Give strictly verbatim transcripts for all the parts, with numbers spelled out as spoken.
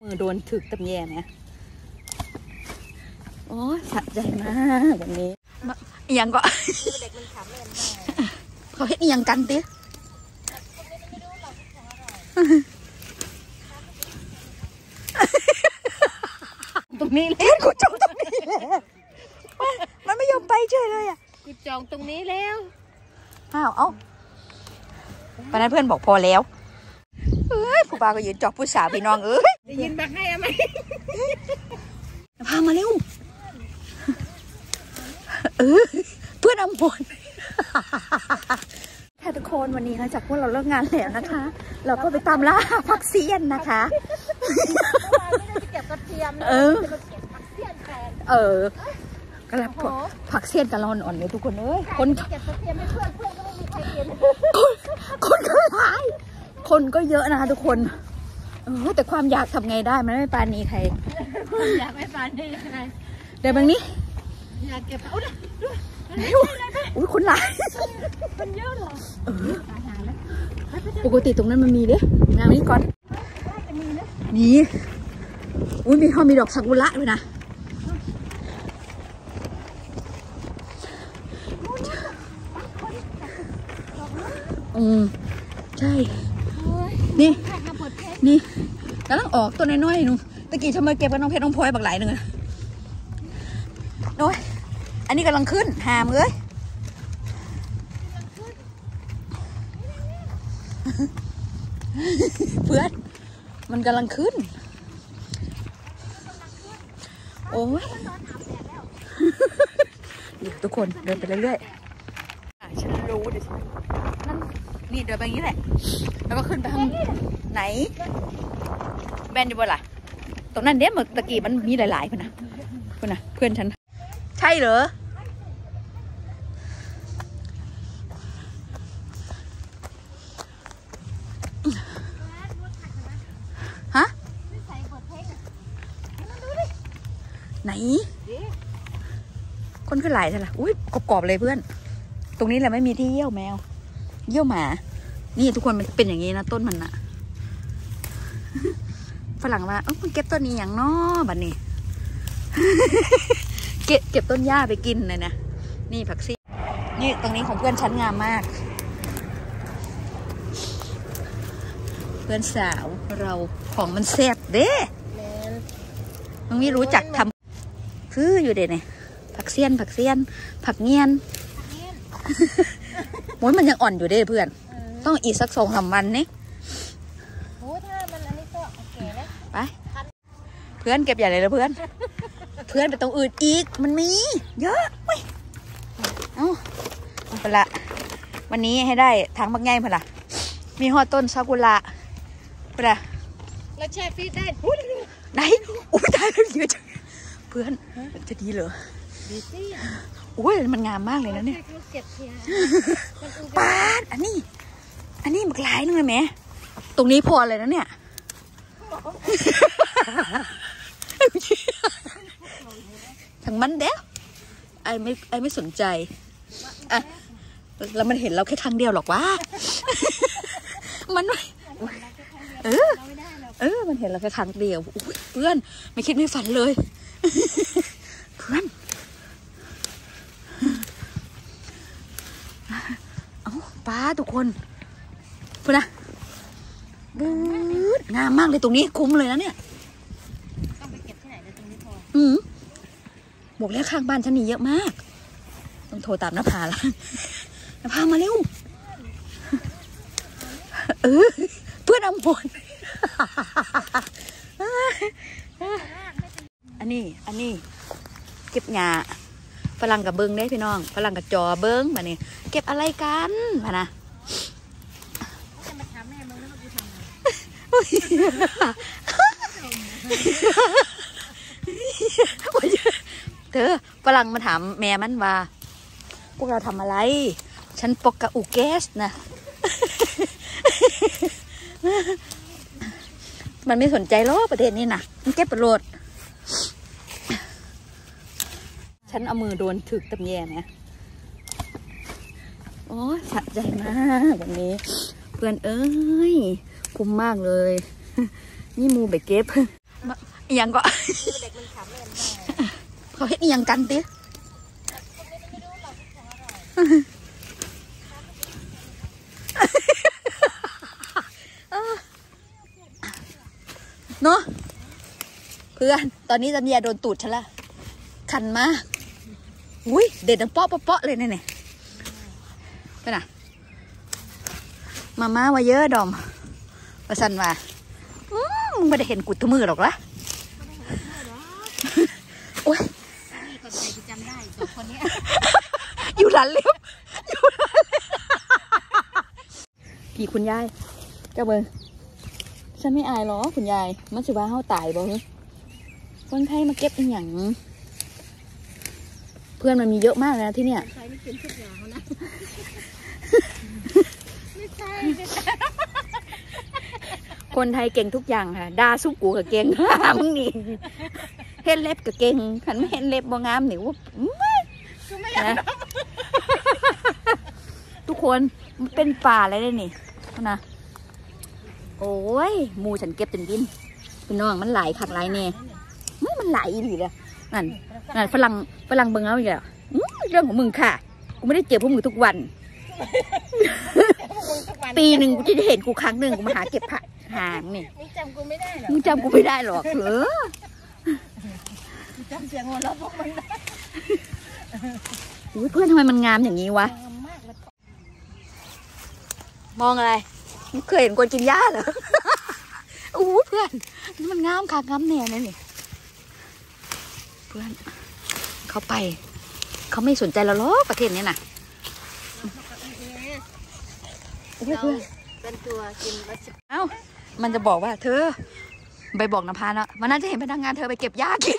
มือโดนถึกตำแยไหมโอ้สะใจมากแบบนี้อย่างก็เขาเห็นอย่างกันติตรงนี้เลยกูจองตรงนี้แล้วมันไม่ยอมไปเฉยเลยอ่ะกูจองตรงนี้แล้วอ้าวเอ้าตอนนั้นเพื่อนบอกพอแล้วเอ้ยผู้บ่าวก็ยืนจอบผู้สาวพี่น้องเอ้ยได้ยินบักให้ไหมพามาเร็วเออเพื่อนอำพลค่ะทุกคนวันนี้หลังจากพวกเราเลิกงานแล้วนะคะเราก็ไปตามล่าผักเสี้ยนนะคะเก็บกระเทียมเออเออกระผักผักเสี้ยนกระลอนอ่อนเลยทุกคนเอ้ยคนเก็บกระเทียมให้เพื่อนเพื่อนก็ไม่มีใครกินคนก็หลายคนก็เยอะนะคะทุกคนเออแต่ความอยากทำไงได้มันไม่ปานนี้ใครความอยากไม่ปานนี้ใครเดี๋ยวบางนี้อยากเก็บเอาดิอุ้ยคนหลายมันเยอะหรอปกติตรงนั้นมันมีเด้งานนี้ก่อนนี่อุ้ยมีเขามีดอกซากุระด้วยนะอืมใช่นี่นี่กำลังออกตัวน้อยๆหนูตะกี้ทำไมเก็บกับน้องเพชรน้องพลอยบักหลายหนึ่งอะโอ้ยอันนี้กำลังขึ้นหามเลยเพื่อนมันกำลังขึ้นโอ้ยทุกคนเดินไปเรื่อยๆฉันรู้ดินั่นนี่เดินไปอย่างนี้แหละแล้วก็ขึ้นไปทางไหนแบนอยู่บนล่ะตรงนั้นเด้เมื่อตะกี้มันมีหลายๆคนนะคนนะเพื่อนฉันใช่เหรอฮะไหนคนขึ้นหลายใช่ไหมอุ้ยกรอบๆเลยเพื่อนตรงนี้แหละไม่มีที่เยี่ยวแมวเยี่ยวหมานี่ทุกคนมันเป็นอย่างนี้นะต้นมันอะฝรั่งว่าเออมันเก็บต้นนี้อย่างน้อบัดนี้เก็บเก็บต้นหญ้าไปกินเลยนะนี่ผักซีนี่ตรงนี้ของเพื่อนชั้นงามมากเพื่อนสาวเราของมันแซ่บเด้มึงไม่รู้จักทำคืออยู่เด็ดเนี่ยผักเสี้ยนผักเสี้ยนผักเงี้ยนโอ้ยมันยังอ่อนอยู่เด้เพื่อนต้องอีกสักสองสามวันนี่โอ้ถ้ามันอันนี้ก็โอเคนะไปเพื่อนเก็บใหญ่เลยนะเพื่อนเพื่อนไปตรงอื่นอีกมันมีเยอะเว้ยเอ้าเอาไปละวันนี้ให้ได้ทางบักใหญ่พอละมีฮอต้นซากุระไปละแล้วแช่ฟรีได้ไหนอุ้ยได้แล้วเยอะจังเพื่อนจะดีเหรอดีสิโอ้ยมันงามมากเลยนะเนี่ยปาดอันนี้อันนี้บักหลายนึงเลยไหมตรงนี้พอเลยนะเนี่ยทั้งมันเด้อไอ้ไม่ไอ้ไม่สนใจอ่ะแล้วมันเห็นเราแค่ทางเดียวหรอกวะมันเออเออมันเห็นเราแค่ทางเดียวเพื่อนไม่คิดไม่ฝันเลยเพื่อนเอาป้าทุกคนพูดนะบูดงามมากเลยตรงนี้คุ้มเลยนะเนี่ยต้องไปเก็บที่ไหนเลยตรงนี้พออืมบอกแล้วข้างบ้านฉันนี่เยอะมากต้องโทรตามนภาละนภามาเร็วเออเพื่อนอำพลอันนี้อันนี้เก็บหญ้าฝรั่งกับเบิ้งได้พี่น้องฝรั่งกับจอเบิ้งมาเนี่ยเก็บอะไรกันมานะจะมาถามแม่มึงแล้วกูทำเธอฝรั่งมาถามแม่มันว่าพวกเราทำอะไรฉันปกกะอุเกสนะมันไม่สนใจหรอกประเทศนี้นะมันเก็บประโยชน์ฉันเอามือโดนถึกตำแยไหมโอ้สะใจมากแบบนี้เพื่อนเอ้ยคุ้มมากเลยนี่มูไปเก็บอีหยังก็เขาเฮ็ดอีหยังกันติเนาะเพื่อนตอนนี้จันยาโดนตูดฉันละคันมากอุ้ยเด็ดดังเปาะเปาะเลยเนี่ยไปน่ะมาม่าว่าเยอะดอมประสันว่ามึงไม่ได้เห็นกุดทุกมือหรอกละโอ้ยคนไทยจำได้สองคนนี้อยู่หลันเล็บอยู่หลันเล็บพี่คุณยายเจ้าเบิ้งฉันไม่อายหรอคุณยายมันสิว่าเฮาตายบ่เฮ้ยคนไทยมาเก็บอีหยังเพื่อนมันมีเยอะมากนะที่เนี่ยใช้ไม่เป็นทุกอย่างนะไม่ใช่คนไทยเก่งทุกอย่างค่ะด่าสู้กูกับเก่งมึงนี่เห็นเล็บกับเก่งขันไม่เห็นเล็บบ่งามหนิวนะทุกคนมันเป็นป่าอะไรได้นี่นะโอ้ยมูฉันเก็บจนกินเป็นน้องมันไหลขัดไหลเนี่ยมันไหลดีเลยนั่นนั่นฝรั่งฝรั่งเบิ่งเอาอีกแล้วเรื่องของมึงค่ะกูไม่ได้เจอพวกมึงทุกวันปีหนึ่งกูจะเห็นกูครั้งหนึ่งกูมาหาเก็บผักหางนี่มึงจำกูไม่ได้หรอกมึงจำกูไม่ได้หรอกเออจำเสียงหัวเราะพวกมึงได้เพื่อนทำไมมันงามอย่างนี้วะมองอะไรมึงเคยเห็นคนกินหญ้าเหรออู้เพื่อนนี่มันงามค่ะงามแน่เลยนี่เพื่อนเขาไปเขาไม่สนใจเราหรอกประเทศนี้น่ะเราเป็นตัวกินเอ้ามันจะบอกว่าเธอไปบอกนภานะมันน่าจะเห็นพนักงานเธอไปเก็บหญ้ากิน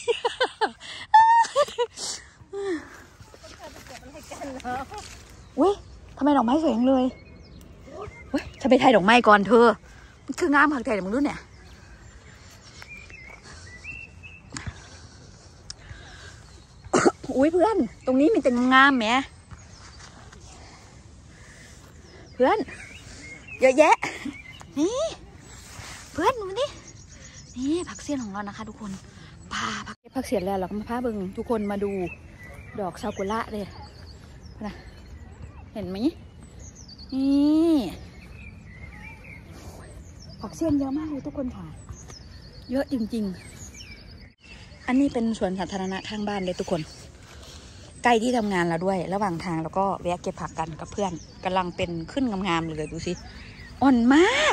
เว้ยทำไมดอกไม้สวยจังเลยเว้ยฉันไปถ่ายดอกไม้ก่อนเธอมันคืองามผักไทยแต่มึงรู้เนี่ยอุ้ยเพื่อนตรงนี้มีแต่งามแหมเพื่อนเยอะแยะนี่เพื่อนดูนี่นี่ผักเสี้ยนของเรานะคะทุกคนพาผักเก็บผักเสี้ยนแล้วเราก็มาพาเบิ่งทุกคนมาดูดอกซากุระเลยนะเห็นไหมนี่ผักเสี้ยนเยอะมากเลยทุกคนค่ะเยอะจริงๆอันนี้เป็นสวนสาธารณะข้างบ้านเลยทุกคนใกล้ที่ทำงานเราด้วยระหว่างทางแล้วก็แวะเก็บผักกันกับเพื่อนกำลังเป็นขึ้นงามๆเลยดูสิอ่อนมาก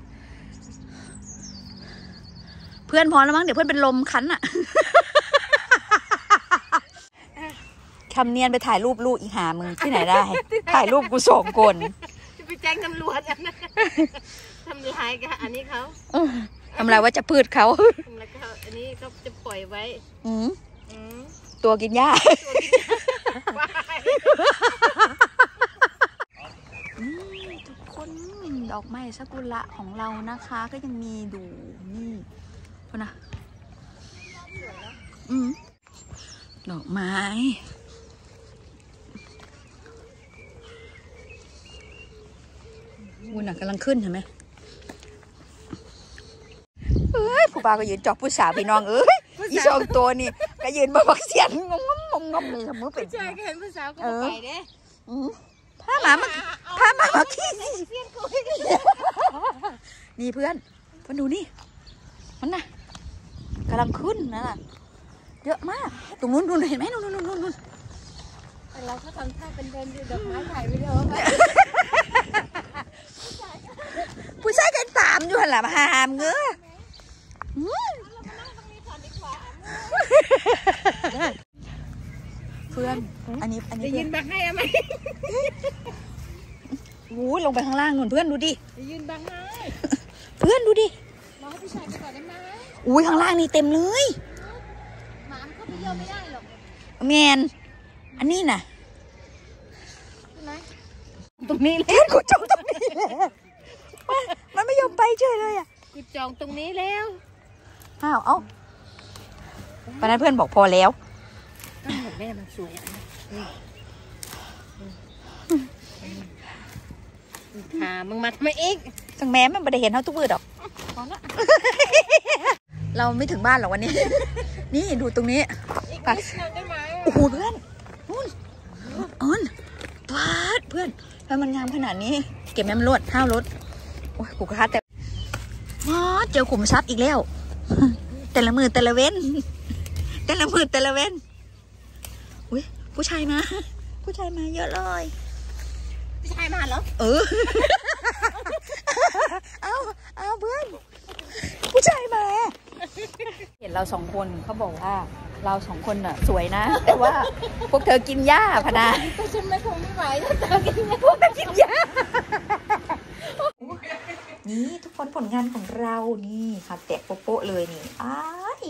เพื่อนพอแล้วมั้งเดี๋ยวเพื่อนเป็นลมคันอะคำเนียนไปถ่ายรูปลูกอีหามึงที่ไหนได้ถ่ายรูปกูสองคนไปแจ้งตำรวจอันนั้นทำลายกันอันนี้เขาทำลายว่าจะพืชเขาแล้วก็อันนี้ก็จะปล่อยไว้ตัวกินหญ้าทุกคนดอกไม้ซากุระของเรานะคะก็ยังมีดูนี่พอนะอืมดอกไม้วุ้นอ่ะกำลังขึ้นเห็นไหมเอ้ยผู้บ่าวก็ยืนจอบผู้สาวพี่น้องเอ้ยอีสองตัวนี่ก็ยืนมาบักเสียงงงงงงเลยสมมติเป็นใช่เห็นผู้สาวก็ไปเด้พาหมามาพาหมามาขี้นี่เพื่อนเพื่อนดูนี่มันน่ะกำลังขึ้นนะเยอะมากตรงนู้นนู้นเห็นไหมนู้นนู้นนู้นนู้นเราก็ทำท่าเป็นเดินดอกไม้ถ่ายวิดีโอไปผู้ชายกันตามอยู่หันหลังหามเงื้อเพื่อนอันนี้อันนี้ยืนบังให้ไหมวู้ลงไปข้างล่างนู่นเพื่อนดูดิยืนบังให้เพื่อนดูดิรอให้ผู้ชายไปก่อนได้ไหมอุ้ยข้างล่างนี่เต็มเลยหมามันเข้าไปเยี่ยวไม่ได้หรอกแมนอันนี้น่ะตรงนี้เลยกูจองตรงนี้เลยมันไม่ยอมไปเฉยเลยอ่ะกูจองตรงนี้แล้วอ้าวเอ้าวันนั้นเพื่อนบอกพอแล้วแม่มันสวยอ่ะหามึงมาทำไมอีกจังแม่มันไม่ได้เห็นเขาทุกมือดอกพอละเราไม่ถึงบ้านหรอกวันนี้ นี่ดูตรงนี้ปักโอ้โหเพื่อนนู่นออนปาดเพื่อนทำไมมันงามขนาดนี้เก็บแม่มลวดห้าวรถโอ้ยกูกระทะแต่ว้าเจอขุมทรัพย์อีกแล้ว แต่ละมือแต่ละเว้นแต่ละมือแต่ละเว้นอุ้ยผู้ชายมาผู้ชายมาเยอะเลยผู้ชายมาเหรอเออ เอาเอาเพื่อนผู้ชายมาเห็นเราสองคนเขาบอกว่าเราสองคนน่ะสวยนะแต่ว่าพวกเธอกินหญ้าพนาก็ฉันไม่คงไม่ไหวเธอกินพวกเธอกินหญ้านี่ทุกคนผลงานของเรานี่ค่ะแตะโป๊ะเลยนี่อ้าย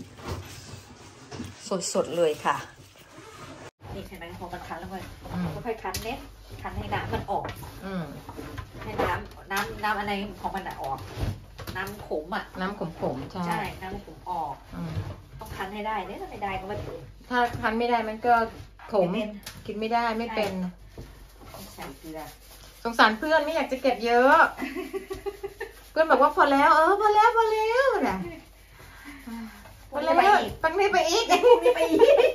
สดๆเลยค่ะนี่ใช่ไหมพอมันคั้นแล้วก็ค่อยๆคั้นเน็ตคั้นให้น้ำมันออกให้น้ำน้ำน้ำอะไรของมันออกน้ำขมอ่ะน้ำขมขมใช่น้ำขมออกต้องคั้นให้ได้เนี่ยถ้าไม่ได้ก็ไม่ถ้าคั้นไม่ได้มันก็ขมกินไม่ได้ไม่เป็นใส่เกลือสงสารเพื่อนไม่อยากจะเก็บเยอะเพื่อนบอกว่าพอแล้วเออพอแล้วพอแล้วนะพอแล้วปังนี้ไปอีกปังนี้ไปอีก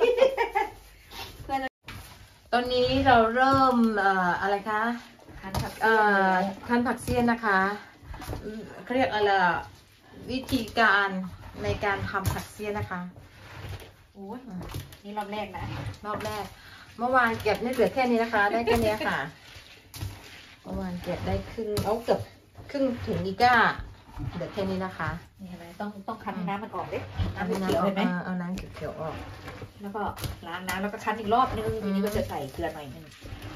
ตอนนี้เราเริ่มเอ่ออะไรคะคั้นผักเอ่อคั้นผักเสี้ยนนะคะเขาเรียกอะไรวิธีการในการทำผักเสี้ยนนะคะโอ้ยนี่รอบแรกนะรอบแรกเมื่อวานเก็บนี่เหลือแค่นี้นะคะได้แค่นี้ค่ะเมื่อวานเก็บได้ครึ่งเอาเกือบครึ่งถึงอีก้าเหลือแค่นี้นะคะนี่เห็นไหมต้องต้องคั้นน้ำมันออกดิน้ำเขียวเลยไหมเอาน้ำเขียวออกแล้วก็ล้างน้ำแล้วก็คั้นอีกรอบนึงทีนี้ก็จะใส่เกลือหน่อยนึง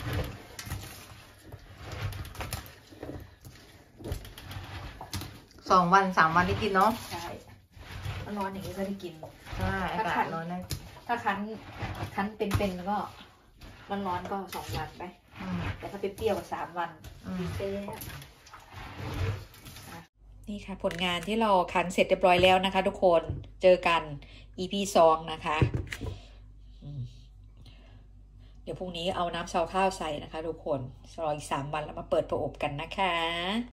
สองวันสามวันได้กินเนาะใช่ร้อนอย่างนี้ก็ได้กินใช่อากาศร้อนได้ถ้าคั้นคั้นเป็นๆแล้วก็ร้อนๆก็สองวันไปแต่ถ้าเปรี้ยวๆก็สามวันเซ่นี่ค่ะผลงานที่เราคั้นเสร็จเรียบร้อยแล้วนะคะทุกคนเจอกัน อี พี สองนะคะเดี๋ยวพรุ่งนี้เอาน้ำซาวข้าวใส่นะคะทุกคนรออีกสามวันแล้วมาเปิดประอบกันนะคะ